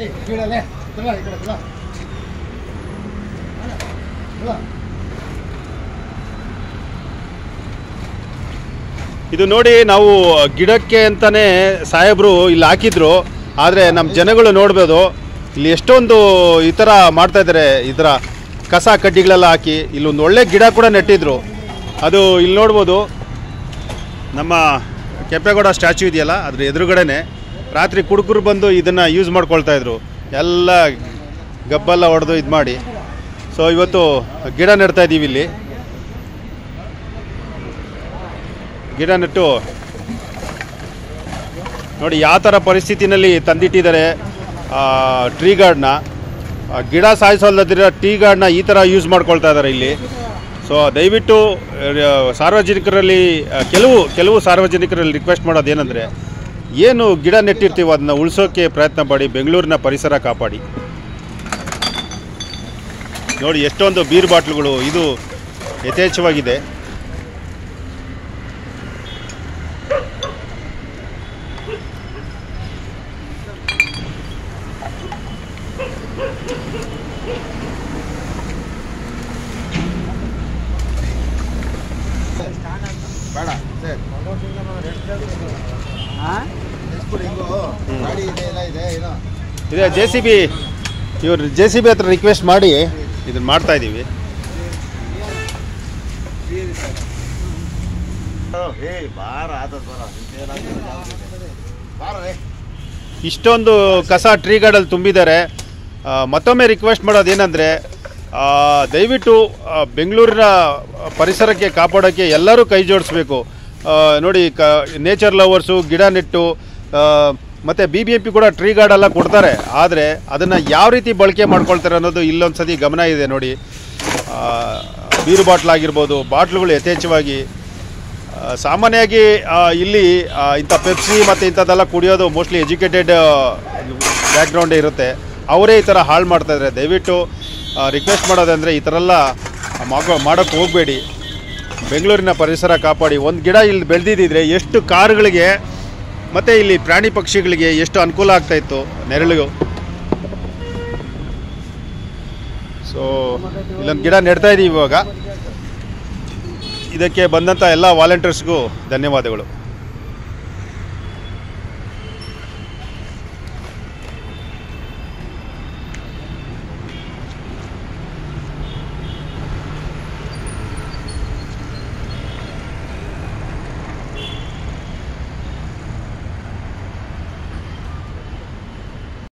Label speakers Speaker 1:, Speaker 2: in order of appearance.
Speaker 1: ಇದು ನೋಡಿ, ನಾವು ಗಿಡಕ್ಕೆ ಅಂತಾನೆ ಸಾಹೇಬರು ಇಲ್ಲಿ ಹಾಕಿದ್ರು. ಆದರೆ ನಮ್ಮ ಜನಗಳು ನೋಡ್ಬೋದು, ಇಲ್ಲಿ ಎಷ್ಟೊಂದು ಈ ಥರ ಮಾಡ್ತಾ ಇದ್ದಾರೆ. ಈ ಥರ ಕಸ ಕಡ್ಡಿಗಳೆಲ್ಲ ಹಾಕಿ ಇಲ್ಲೊಂದು ಒಳ್ಳೆ ಗಿಡ ಕೂಡ ನೆಟ್ಟಿದ್ರು. ಅದು ಇಲ್ಲಿ ನೋಡ್ಬೋದು, ನಮ್ಮ ಕೆಂಪೇಗೌಡ ಸ್ಟ್ಯಾಚ್ಯೂ ಇದೆಯಲ್ಲ, ಅದ್ರ ಎದುರುಗಡೆನೆ ರಾತ್ರಿ ಕುಡುಕರು ಬಂದು ಇದನ್ನು ಯೂಸ್ ಮಾಡ್ಕೊಳ್ತಾಯಿದ್ರು. ಎಲ್ಲ ಗಬ್ಬೆಲ್ಲ ಹೊಡೆದು ಇದು ಮಾಡಿ. ಸೊ ಇವತ್ತು ಗಿಡ ನೆಡ್ತಾ ಇದ್ದೀವಿ. ಇಲ್ಲಿ ಗಿಡ ನೆಟ್ಟು ನೋಡಿ ಯಾವ ಥರ ಪರಿಸ್ಥಿತಿನಲ್ಲಿ ತಂದಿಟ್ಟಿದ್ದಾರೆ ಟ್ರೀ ಗಾರ್ಡ್ನ. ಗಿಡ ಸಾಯಿಸೋಲ್ಲದಿರೋ ಟ್ರೀ ಗಾರ್ಡ್ನ ಈ ಥರ ಯೂಸ್ ಮಾಡ್ಕೊಳ್ತಾ ಇದ್ದಾರೆ ಇಲ್ಲಿ. ಸೊ ದಯವಿಟ್ಟು ಸಾರ್ವಜನಿಕರಲ್ಲಿ ಕೆಲವು ಸಾರ್ವಜನಿಕರಲ್ಲಿ ರಿಕ್ವೆಸ್ಟ್ ಮಾಡೋದೇನೆಂದರೆ, ಏನು ಗಿಡ ನೆಟ್ಟಿರ್ತೀವೋ ಅದನ್ನು ಉಳಿಸೋಕ್ಕೆ ಪ್ರಯತ್ನ ಪಡಿ. ಬೆಂಗಳೂರಿನ ಪರಿಸರ ಕಾಪಾಡಿ. ನೋಡಿ ಎಷ್ಟೊಂದು ಬೀರ್ ಬಾಟ್ಲುಗಳು ಇದು ಯಥೇಚ್ಛವಾಗಿದೆ. ಇದೆ JCB, ಇವರು JCB ಹತ್ರ ರಿಕ್ವೆಸ್ಟ್ ಮಾಡಿ ಇದನ್ನು ಮಾಡ್ತಾ ಇದ್ದೀವಿ. ಇಷ್ಟೊಂದು ಕಸ ಟ್ರೀ ಗಾರ್ಡಲ್ಲಿ ತುಂಬಿದ್ದಾರೆ. ಮತ್ತೊಮ್ಮೆ ರಿಕ್ವೆಸ್ಟ್ ಮಾಡೋದೇನೆಂದರೆ, ದಯವಿಟ್ಟು ಬೆಂಗಳೂರಿನ ಪರಿಸರಕ್ಕೆ ಕಾಪಾಡೋಕ್ಕೆ ಎಲ್ಲರೂ ಕೈ ಜೋಡಿಸ್ಬೇಕು. ನೋಡಿ, ನೇಚರ್ ಲವರ್ಸು ಗಿಡ ನೆಟ್ಟು ಮತ್ತು BBMP ಕೂಡ ಟ್ರೀ ಗಾರ್ಡೆಲ್ಲ ಕೊಡ್ತಾರೆ. ಆದರೆ ಅದನ್ನು ಯಾವ ರೀತಿ ಬಳಕೆ ಮಾಡ್ಕೊಳ್ತಾರೆ ಅನ್ನೋದು ಇಲ್ಲೊಂದು ಸತಿ ಗಮನ ಇದೆ. ನೋಡಿ, ಬೀರು ಬಾಟ್ಲಾಗಿರ್ಬೋದು, ಬಾಟ್ಲುಗಳು ಯಥೇಚ್ಛವಾಗಿ ಸಾಮಾನ್ಯವಾಗಿ ಇಲ್ಲಿ ಇಂಥ ಪೆಪ್ಸಿ ಮತ್ತು ಇಂಥದ್ದೆಲ್ಲ ಕುಡಿಯೋದು ಮೋಸ್ಟ್ಲಿ ಎಜುಕೇಟೆಡ್ ಬ್ಯಾಕ್ಗ್ರೌಂಡೇ ಇರುತ್ತೆ. ಅವರೇ ಈ ಥರ ಹಾಳು ಮಾಡ್ತಾಯಿದ್ದಾರೆ. ದಯವಿಟ್ಟು ರಿಕ್ವೆಸ್ಟ್ ಮಾಡೋದಂದರೆ ಈ ಥರ ಎಲ್ಲ ಮಾಡೋಕ್ಕೆ ಹೋಗಬೇಡಿ. ಬೆಂಗಳೂರಿನ ಪರಿಸರ ಕಾಪಾಡಿ. ಒಂದು ಗಿಡ ಇಲ್ಲಿ ಬೆಳೆದಿದ್ದರೆ ಎಷ್ಟು ಕಾರುಗಳಿಗೆ ಮತ್ತು ಇಲ್ಲಿ ಪ್ರಾಣಿ ಪಕ್ಷಿಗಳಿಗೆ ಎಷ್ಟು ಅನುಕೂಲ ಆಗ್ತಾಯಿತ್ತು ನೆರಳಿಗೂ. ಸೊ ಇಲ್ಲೊಂದು ಗಿಡ ನೆಡ್ತಾ ಇದ್ದೀವಿ ಇವಾಗ. ಇದಕ್ಕೆ ಬಂದಂಥ ಎಲ್ಲ ವಾಲಂಟಿಯರ್ಸ್ಗೂ ಧನ್ಯವಾದಗಳು.